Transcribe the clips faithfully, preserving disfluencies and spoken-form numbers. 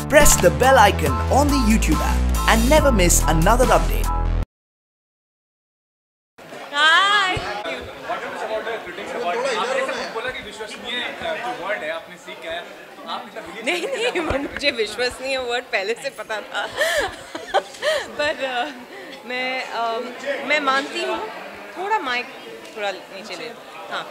Press the bell icon on the YouTube app and never miss another update. Hi. नहीं नहीं मुझे विश्वसनीय word पहले से पता था पर uh, मैं uh, मैं मानती हूँ थोड़ा माइक थोड़ा नीचे ले हाँ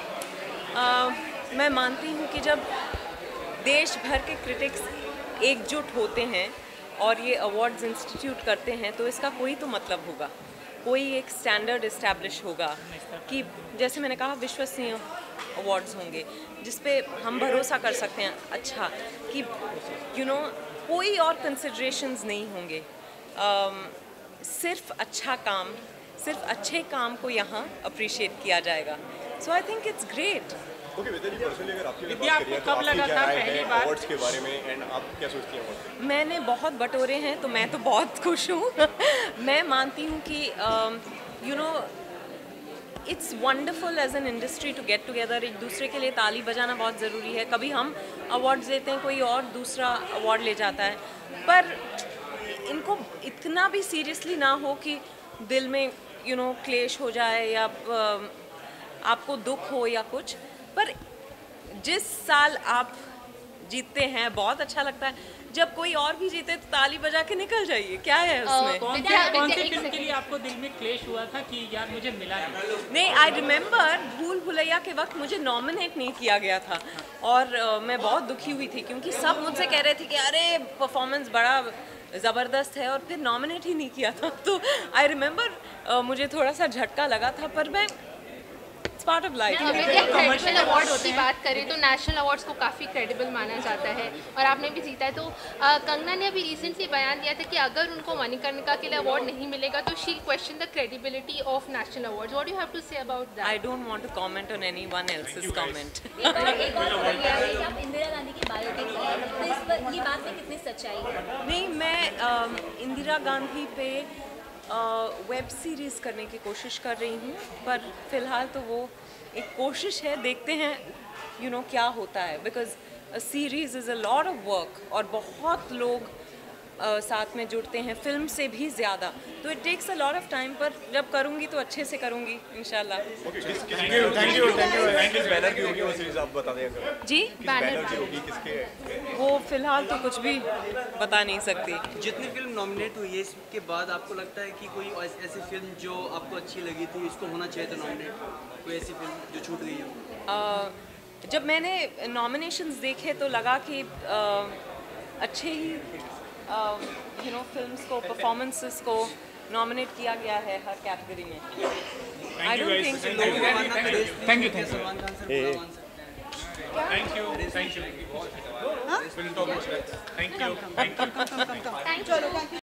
uh, मैं मानती हूँ कि जब देश भर के क्रिटिक्स एकजुट होते हैं और ये अवार्ड्स इंस्टीट्यूट करते हैं तो इसका कोई तो मतलब होगा, कोई एक स्टैंडर्ड इस्टेब्लिश होगा कि जैसे मैंने कहा विश्वसनीय अवार्ड्स होंगे जिस पे हम भरोसा कर सकते हैं अच्छा कि यू नो कोई और कंसिडरेशंस नहीं होंगे, um, सिर्फ अच्छा काम सिर्फ अच्छे काम को यहाँ अप्रिशिएट किया जाएगा. So I think it's great. Okay Vidya ji, personally अगर आपकी बात करिए तो आपकी क्या राय है अवार्ड्स के बारे में एंड आप क्या सोचती हैं अवार्ड्स? मैंने बहुत बटोरे हैं तो मैं तो बहुत खुश हूँ. मैं मानती हूँ कि you know it's wonderful as an industry to get together. एक दूसरे के लिए ताली बजाना बहुत ज़रूरी है. कभी हम अवार्ड्स देते हैं, कोई और दूसरा अवार्ड ले जाता है, पर इनको इतना भी सीरियसली ना हो कि दिल में यू नो क्लेश हो जाए या आपको दुख हो या कुछ. पर जिस साल आप जीतते हैं बहुत अच्छा लगता है. जब कोई और भी जीते तो ताली बजा के निकल जाइए. क्या है उसमें? कौन से कौन से फिल्म के लिए आपको दिल में क्लेश हुआ था कि यार मुझे मिला नहीं? नहीं, आई रिमेम्बर भूल भुलैया के वक्त मुझे नॉमिनेट नहीं किया गया था और uh, मैं बहुत दुखी हुई थी क्योंकि सब मुझसे कह रहे थे कि अरे परफॉर्मेंस बड़ा ज़बरदस्त है और फिर नॉमिनेट ही नहीं किया था. तो आई रिमेम्बर uh, मुझे थोड़ा सा झटका लगा था, पर मैं part of life. National awards की बात करें तो नेशनल अवार्ड्स को काफ़ी क्रेडिबल माना जाता है और आपने भी जीता है. तो कंगना ने अभी रिसेंटली बयान दिया था कि अगर उनको मणिकर्णिका के लिए अवार्ड नहीं मिलेगा तो she question the credibility of national awards. What do you have to say about that? I don't want to comment on anyone else's comment. Indira Gandhi की बायोपिक तो इस पर ये बात में कितनी सच्चाई है? नहीं, मैं इंदिरा गांधी पे वेब सीरीज़ करने की कोशिश कर रही हूँ, पर फिलहाल तो वो एक कोशिश है. देखते हैं यू you नो know, क्या होता है. Because a series is a lot of work और बहुत लोग uh, साथ में जुड़ते हैं, फिल्म से भी ज़्यादा. तो it takes a lot of time, पर जब करूँगी तो अच्छे से करूँगी इंशाल्लाह. Thank you thank you thank you. किस बैनर की होगी वो सीरीज आप बता दें अगर? जी, बैनर की होगी किसके? वो फिलहाल तो कुछ भी बता नहीं सकती. जितनी फिल्म नॉमिनेट हुई है इसके बाद आपको लगता है कि कोई ऐसी फिल्म जो आपको अच्छी लगी थी इसको होना चाहिए था नॉमिनेट? कोई ऐसी फिल्म जो छूट गई हो? uh, जब मैंने नॉमिनेशंस देखे तो लगा कि uh, अच्छे ही यू नो फिल्म्स को, परफॉर्मेंसेस को नॉमिनेट किया गया है हर कैटेगरी में. I don't think thank you thank you Salman Khan sir thank you thank you thank you.